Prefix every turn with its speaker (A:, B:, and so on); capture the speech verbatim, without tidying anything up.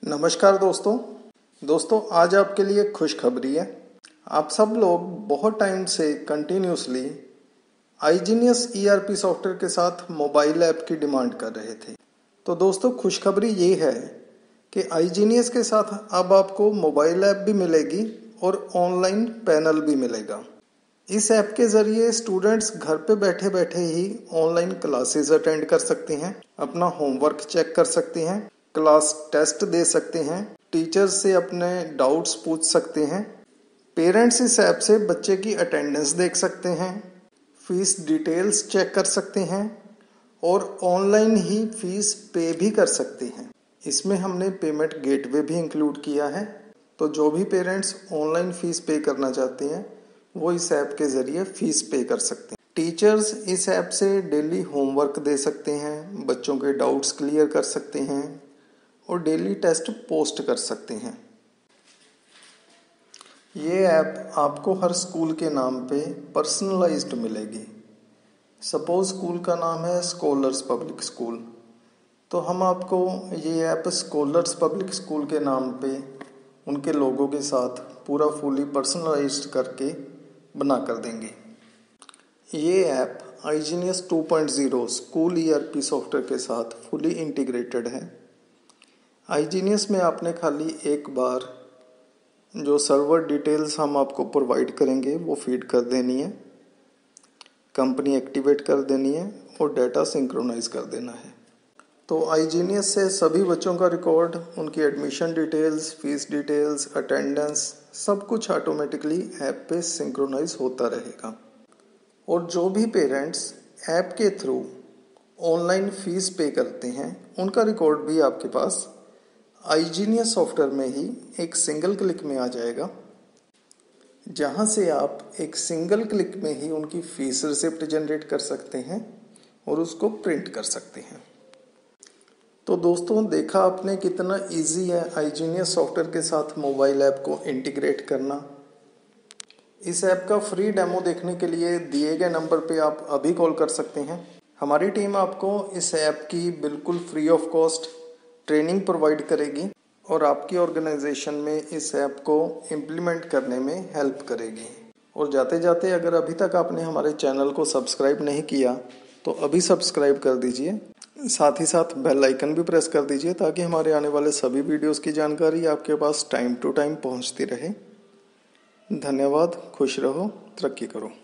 A: नमस्कार दोस्तों दोस्तों आज आपके लिए खुशखबरी है। आप सब लोग बहुत टाइम से कंटिन्यूसली आईजीनियस ईआरपी सॉफ्टवेयर के साथ मोबाइल ऐप की डिमांड कर रहे थे। तो दोस्तों खुशखबरी ये है कि आईजीनियस के साथ अब आपको मोबाइल ऐप भी मिलेगी और ऑनलाइन पैनल भी मिलेगा। इस ऐप के ज़रिए स्टूडेंट्स घर पे बैठे बैठे ही ऑनलाइन क्लासेस अटेंड कर सकते हैं, अपना होमवर्क चेक कर सकते हैं, क्लास टेस्ट दे सकते हैं, टीचर्स से अपने डाउट्स पूछ सकते हैं, पेरेंट्स इस ऐप से बच्चे की अटेंडेंस देख सकते हैं, फीस डिटेल्स चेक कर सकते हैं और ऑनलाइन ही फीस पे भी कर सकते हैं। इसमें हमने पेमेंट गेटवे भी इंक्लूड किया है, तो जो भी पेरेंट्स ऑनलाइन फीस पे करना चाहते हैं वो इस ऐप के ज़रिए फीस पे कर सकते हैं। टीचर्स इस ऐप से डेली होमवर्क दे सकते हैं, बच्चों के डाउट्स क्लियर कर सकते हैं और डेली टेस्ट पोस्ट कर सकते हैं। ये ऐप आपको हर स्कूल के नाम पे पर्सनलाइज्ड मिलेगी। सपोज स्कूल का नाम है स्कॉलर्स पब्लिक स्कूल, तो हम आपको ये ऐप स्कॉलर्स पब्लिक स्कूल के नाम पे उनके लोगों के साथ पूरा फुली पर्सनलाइज्ड करके बना कर देंगे। ये app iGenius two point zero school ERP software के साथ फुली इंटीग्रेटेड है। आईजीनियस में आपने खाली एक बार जो सर्वर डिटेल्स हम आपको प्रोवाइड करेंगे वो फीड कर देनी है, कंपनी एक्टिवेट कर देनी है और डाटा सिंक्रोनाइज कर देना है। तो आईजीनियस से सभी बच्चों का रिकॉर्ड, उनकी admission details, fees details, attendance सब कुछ ऑटोमेटिकली ऐप पे सिंक्रोनाइज होता रहेगा। और जो भी पेरेंट्स ऐप के थ्रू ऑनलाइन फीस पे करते हैं उनका रिकॉर्ड भी आपके पास आईजीनियस सॉफ्टवेयर में ही एक सिंगल क्लिक में आ जाएगा, जहां से आप एक सिंगल क्लिक में ही उनकी फीस रिसिप्ट जनरेट कर सकते हैं और उसको प्रिंट कर सकते हैं। तो दोस्तों देखा आपने कितना इजी है आईजीनियस सॉफ्टवेयर के साथ मोबाइल ऐप को इंटीग्रेट करना। इस ऐप का फ्री डेमो देखने के लिए दिए गए नंबर पे आप अभी कॉल कर सकते हैं। हमारी टीम आपको इस ऐप की बिल्कुल free of cost training provide करेगी और आपकी ऑर्गेनाइजेशन में इस ऐप को इम्प्लीमेंट करने में हेल्प करेगी। और जाते जाते अगर अभी तक आपने हमारे चैनल को सब्सक्राइब नहीं किया तो अभी सब्सक्राइब कर दीजिए, साथ ही साथ बेल आइकन भी प्रेस कर दीजिए ताकि हमारे आने वाले सभी वीडियोस की जानकारी आपके पास टाइम टू टाइम पहुंचती रहे। धन्यवाद, खुश रहो, तरक्की करो।